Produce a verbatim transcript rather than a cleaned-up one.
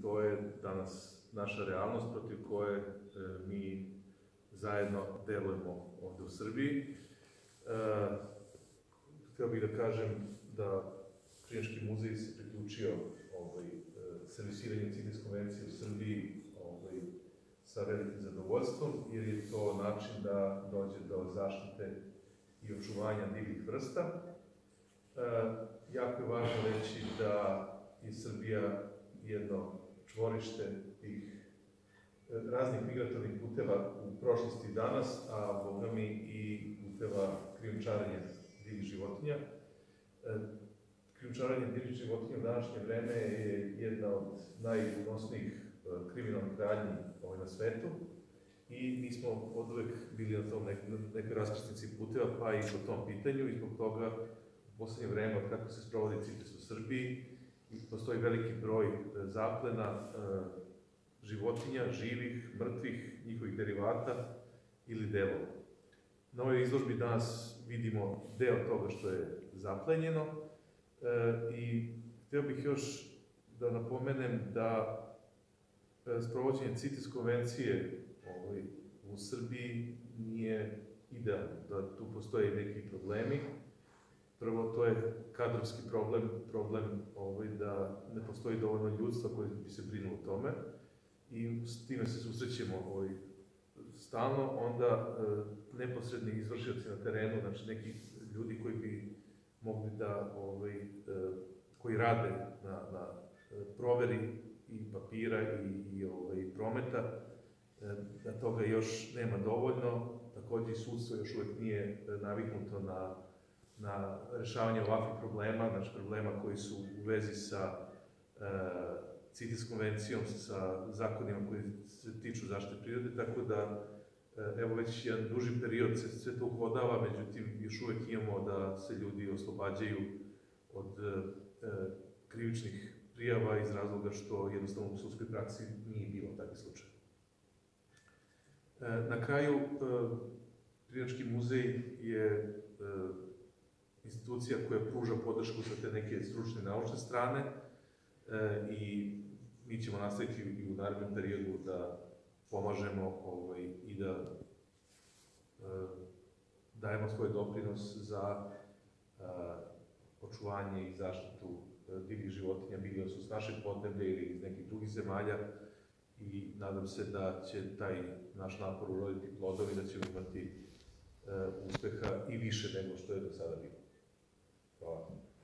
to je danas naša realnost protiv koje mi zajedno delujemo ovde u Srbiji. Hteo bih da kažem da Krijaški muzej se priključio ovaj, servisiranju CITES konvencije u Srbiji ovaj, sa velikim zadovoljstvom, jer je to način da dođe do zaštite i očuvanja divljih vrsta. E, jako je važno reći da je Srbija jedno čvorište tih raznih migratornih puteva u prošlosti i danas, a boga mi i puteva krijumčarenja divljih životinja. E, Krijumčarenje divljih životinja u današnje vreme je jedna od najunosnijih kriminalnih radnji na svetu i mi smo od uvek bili na tom nekoj raskrsnici puteva, pa i po tom pitanju, i zbog toga u poslednje vreme, od kako se sprovodi CITES u Srbiji, postoji veliki broj zaplena životinja, živih, mrtvih, njihovih derivata ili delova. Na ovoj izložbi danas vidimo deo toga što je zaplenjeno i hteo bih još da napomenem da sprovođenje CITES konvencije u Srbiji nije idealno, da tu postoje neki problemi. Prvo, to je kadrovski problem, problem da ne postoji dovoljno ljudstva koji bi se brinulo o tome i s time se susrećemo stalno. Onda neposredni izvršioci na terenu, znači neki ljudi koji bi mogli da, koji rade na proveri i papira i prometa, da toga još nema dovoljno. Takođe i sudstvo još uvek nije naviknuto na rešavanje ovakvih problema, znači problema koji su u vezi sa CITES konvencijom, sa zakonima koji se tiču zaštite prirode, tako da evo već jedan duži period se sve to uhodava, međutim još uvek imamo da se ljudi oslobađaju od krivičnih prijava iz razloga što jednostavno u sudskoj praksi nije bilo takvih slučaja. Na kraju, Krijaški muzej je institucija koja pruža podršku sa te neke stručne naučne strane i mi ćemo nastaviti i u narednom periodu da pomažemo i da dajemo svoj doprinos za očuvanje i zaštitu divljih životinja, bilo su s našeg podneblja ili iz nekih drugih zemalja, i nadam se da će taj naš napor uroditi plodovi, da ćemo imati uspeha i više nego što je do sada bilo. Hvala.